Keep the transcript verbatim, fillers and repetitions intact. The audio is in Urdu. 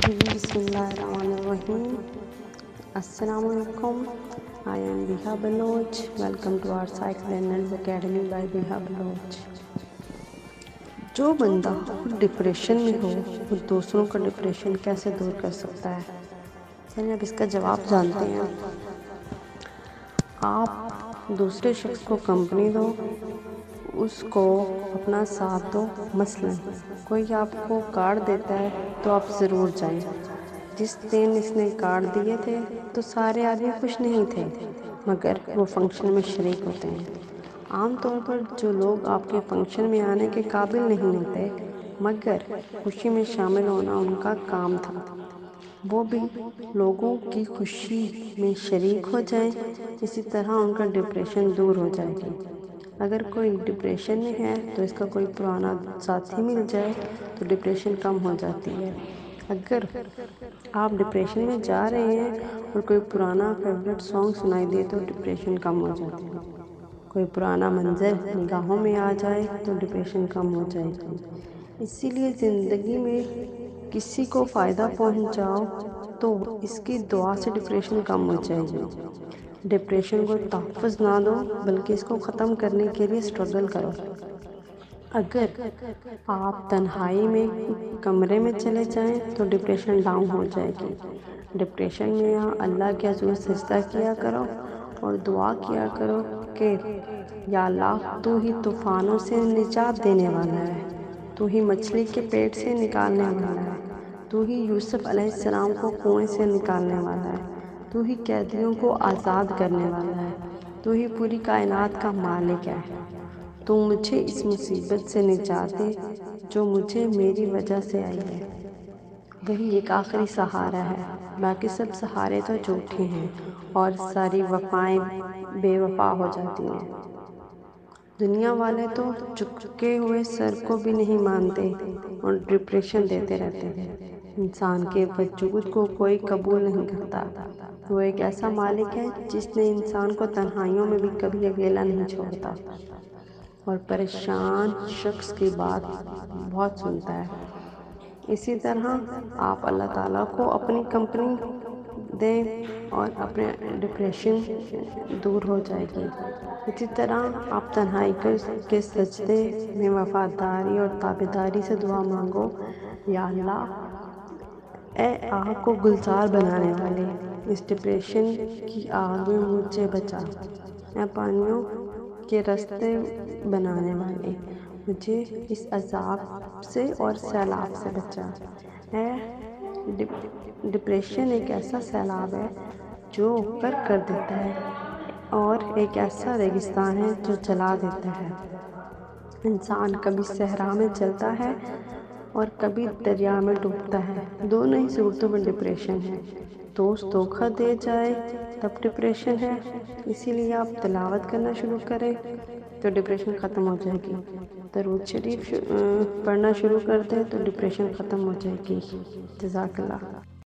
بسم اللہ الرحمن الرحیم. السلام علیکم. I am Biha Baloch. Welcome to our Psych Learners Academy by Biha Baloch. جو بندہ خود ڈپریشن میں ہو وہ دوسروں کا ڈپریشن کیسے دور کر سکتا ہے؟ چلیے اب اس کا جواب جانتے ہیں. آپ دوسرے شخص کو کمپنی دو، اس کو اپنا ساتھ دو. مثلا کوئی آپ کو کارڈ دیتا ہے تو آپ ضرور جائیں. جس دن اس نے کارڈ دیے تھے تو سارے آدمی خوش نہیں تھے، مگر وہ فنکشن میں شریک ہوتے ہیں. عام طور پر جو لوگ آپ کے فنکشن میں آنے کے قابل نہیں ہوتے مگر خوشی میں شامل ہونا ان کا کام تھا، وہ بھی لوگوں کی خوشی میں شریک ہو جائیں. اسی طرح ان کا ڈپریشن دور ہو جائے گی. اگر کوئی ڈپریشن میں ہے تو اس کا کوئی پرانا ساتھی مل جائے تو ڈپریشن کم ہو جاتی ہے. اگر آپ ڈپریشن میں جا رہے ہیں اور کوئی پرانا فیوریٹ سانگ سنائی دے تو ڈپریشن کم ہو جاتی ہے. کوئی پرانا منظر نگاہوں میں آ جائے تو ڈپریشن کم ہو جائے گی. اسی لیے زندگی میں کسی کو فائدہ پہنچاؤ تو اس کی دعا سے ڈپریشن کم ہو جائے گی. ڈپریشن کو تحفظ نہ دو بلکہ اس کو ختم کرنے کے لیے اسٹرگل کرو. اگر آپ تنہائی میں کمرے میں چلے جائیں تو ڈپریشن ڈاؤن ہو جائے گی. ڈپریشن میں اللہ کے حضور سجدہ کیا کرو اور دعا کیا کرو کہ یا اللہ تو ہی طوفانوں سے نجات دینے والا ہے، تو ہی مچھلی کے پیٹ سے نکالنے والا ہے، تو ہی یوسف علیہ السلام کو کنویں سے نکالنے والا ہے، تو ہی قیدیوں کو آزاد کرنے والا ہے، تو ہی پوری کائنات کا مالک ہے. تو مجھے اس مصیبت سے نجات دے جو مجھے میری وجہ سے آئی ہے. وہی ایک آخری سہارا ہے، باقی سب سہارے تو جھوٹے ہیں اور ساری وفائیں بے وفا ہو جاتی ہیں. دنیا والے تو جھکے ہوئے سر کو بھی نہیں مانتے اور ڈپریشن دیتے رہتے ہیں. انسان کے وجود کو کوئی قبول نہیں کرتا. وہ ایک ایسا مالک ہے جس نے انسان کو تنہائیوں میں بھی کبھی اکیلا نہیں چھوڑتا اور پریشان شخص کی بات بہت سنتا ہے. اسی طرح آپ اللہ تعالیٰ کو اپنی کمپنی دیں اور اپنے ڈپریشن دور ہو جائے گی. اسی طرح آپ تنہائی کے سجدے میں وفاداری اور تابعداری سے دعا مانگو. یا اللہ اے آگ کو گلزار بنانے والے، اس ڈپریشن کی آگ میں مجھے بچا. اے پانیوں کے راستے بنانے والے، مجھے اس عذاب سے اور سیلاب سے بچا. اے ڈپریشن ایک ایسا سیلاب ہے جو غرق کر دیتا ہے اور ایک ایسا ریگستان ہے جو جلا دیتا ہے. انسان کبھی صحرا میں چلتا ہے اور کبھی دریا میں ڈوبتا ہے. دونوں ہی صورتوں میں ڈپریشن ہے. دوست دھوکہ دے جائے تب ڈپریشن ہے. اسی لیے آپ تلاوت کرنا شروع کریں تو ڈپریشن ختم ہو جائے گی. درود شریف پڑھنا شروع کر دیں تو ڈپریشن ختم ہو جائے گی. جزاک اللہ.